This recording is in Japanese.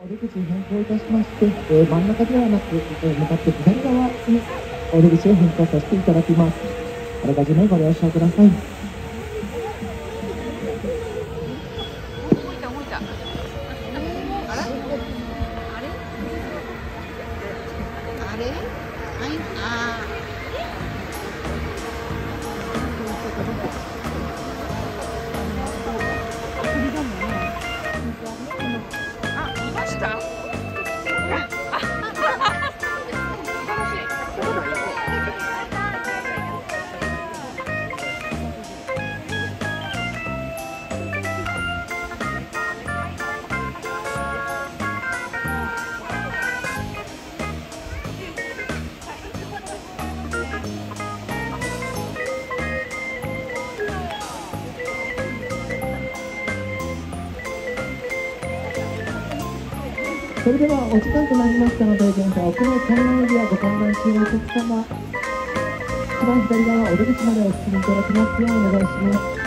出口変更いたしまして、真ん中ではなく、向かって左側にお出口を変更させていただきます。あらかじめご了承ください。それではお時間となりましたので、現在奥の観覧エリアご観覧中のお客様、一番左側お出口までお進みいただきますようお願いします。